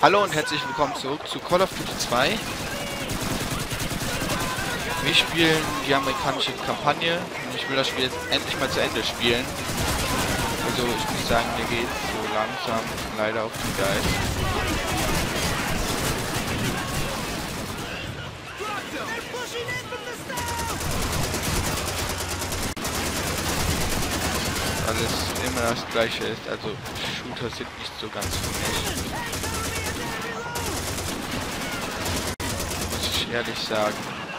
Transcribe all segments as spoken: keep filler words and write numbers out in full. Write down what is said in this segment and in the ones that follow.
Hallo und herzlich willkommen zurück zu Call of Duty zwei. Wir spielen die amerikanische Kampagne und ich will das Spiel jetzt endlich mal zu Ende spielen. Also ich muss sagen, mir geht so langsam leider auf den Geist. Alles immer das gleiche ist, also Shooter sind nicht so ganz für mich. Muss ich ehrlich sagen.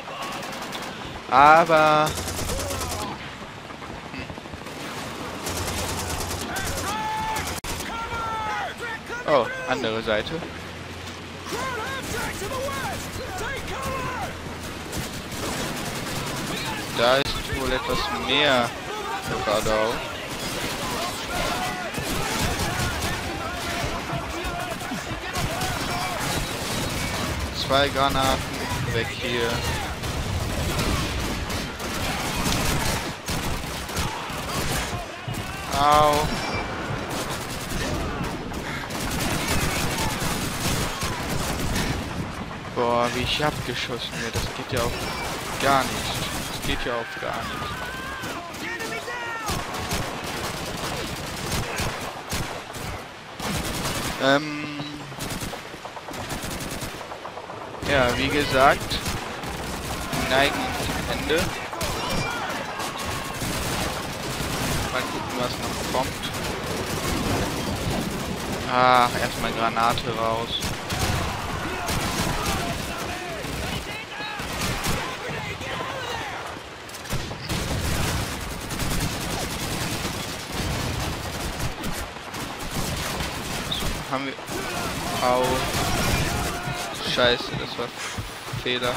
Aber... Hm. Oh, andere Seite. Da ist wohl etwas mehr Radau. Zwei Granaten, weg hier. Au. Boah, wie ich abgeschossen werde, das geht ja auch gar nicht. Das geht ja auch gar nicht. Ähm... Ja, wie gesagt, wir neigen uns zum Ende. Mal gucken, was noch kommt. Ach, erstmal Granate raus. So, haben wir... Au. Scheiße, das war fehlerhaft.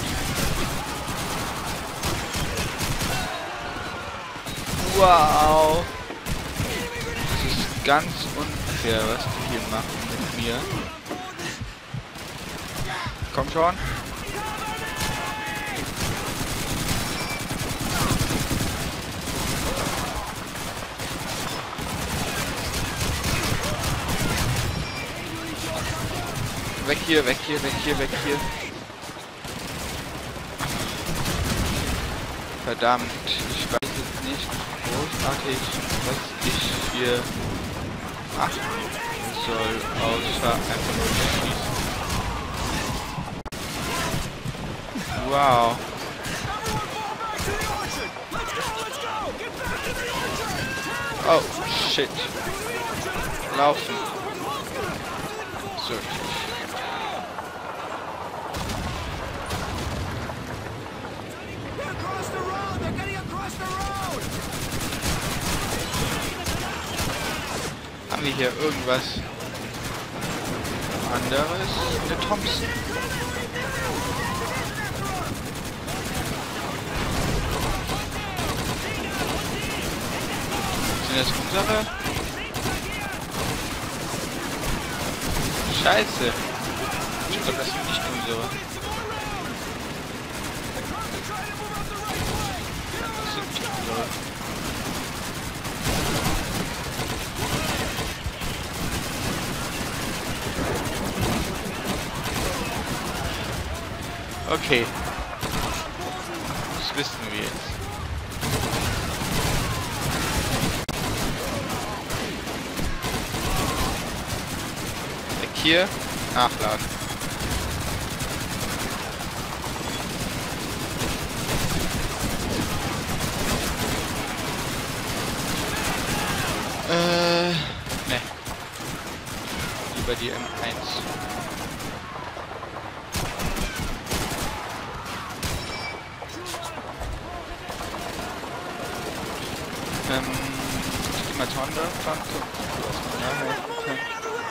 Wow! Das ist ganz unfair, was die hier machen mit mir. Komm schon! Weg hier, weg hier, weg hier, weg hier. Verdammt, ich weiß jetzt nicht großartig, was ich hier machen soll, außer einfach nur schießen. Wow. Oh, shit. Laufen. So. Haben wir hier irgendwas anderes? Eine Thompson. Sind das unsere? Scheiße. Ich glaube, das sind nicht unsere. Das sind nicht unsere. Okay. Das wissen wir jetzt. Weg hier. Nachladen. Äh, ne. Lieber die M eins. Ähm, die Matonda Pflanze, was man da helfen kann.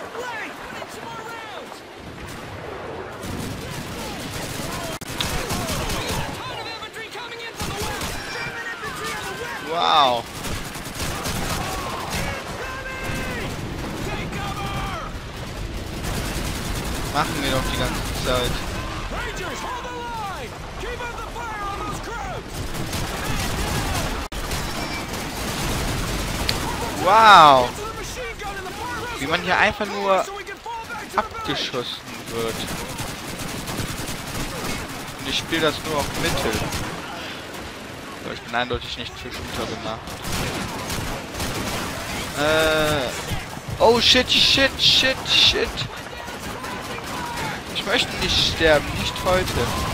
Wow. Machen wir doch die ganze Zeit. Wow. Wie man hier einfach nur abgeschossen wird. Und ich spiele das nur auf Mittel. Aber ich bin eindeutig nicht für Shooter gemacht. Äh. Oh shit, shit, shit, shit. Ich möchte nicht sterben, nicht heute.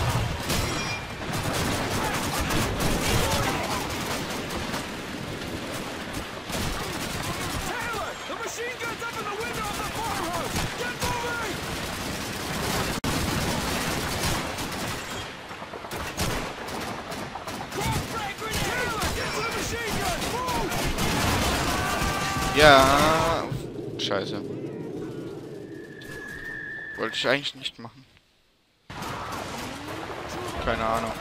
Ja, scheiße. Wollte ich eigentlich nicht machen. Keine Ahnung.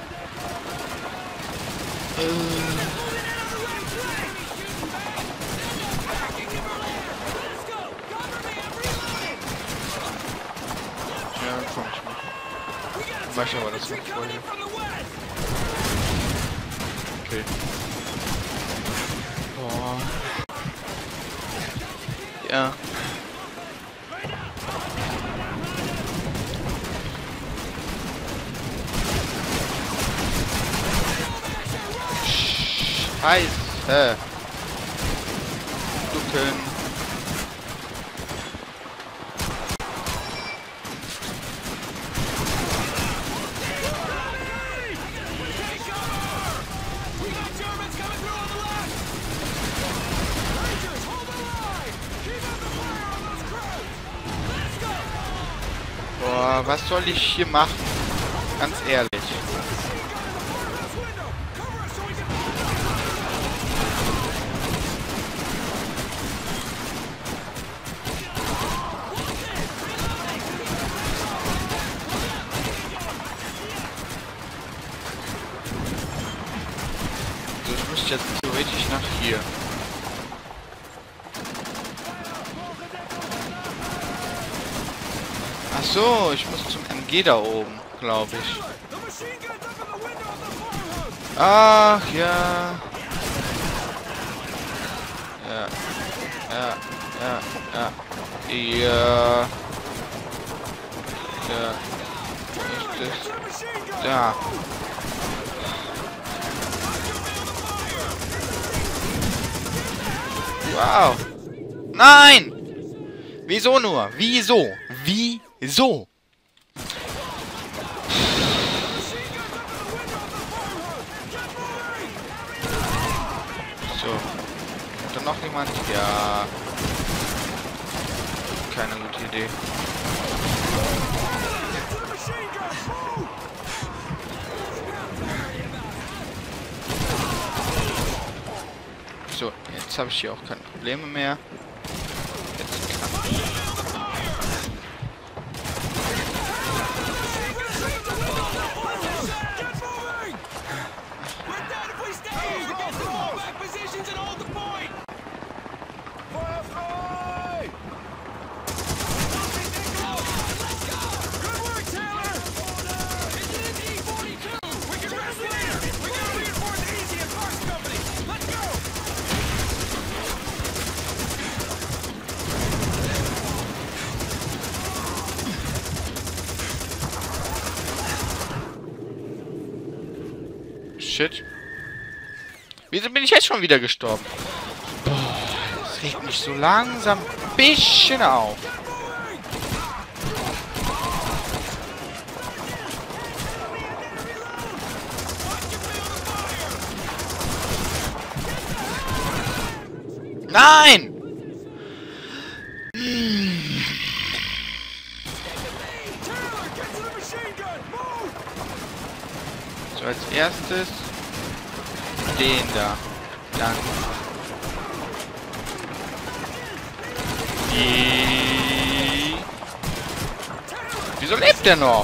Äh. Ja, komm ich mal. Mach ich aber das noch vorher. Okay. Boah. Ja. Scheiße. Ducken. Boah, was soll ich hier machen? Ganz ehrlich. Also ich müsste jetzt theoretisch nach hier. Ach so, ich muss zum M G da oben, glaube ich. Ach ja. Ja. Ja. Ja. Ja. Ja. Ja. Ist das? Da. Wow. Nein! Wieso nur? Wieso? Wieso? So. Hat da noch jemand? Ja. Keine gute Idee. So, jetzt habe ich hier auch keine Probleme mehr. Jetzt kann ich. Shit. Wieso bin ich jetzt schon wieder gestorben? Boah, das regt mich so langsam ein bisschen auf. Nein! So, als erstes den da. Dann. Die. Wieso lebt der noch?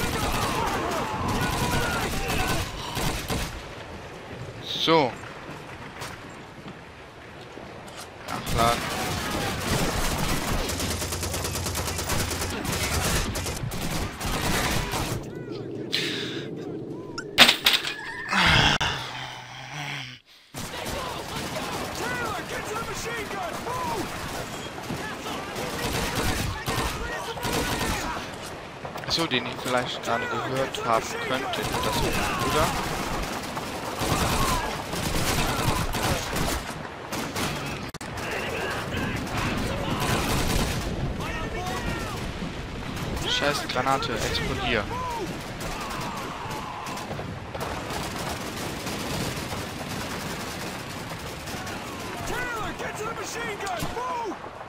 So. Nachladen. So, den ihr vielleicht gerade gehört haben könntet, das oder? Scheiß Granate, explodier. Taylor, get to the machine gun! Move!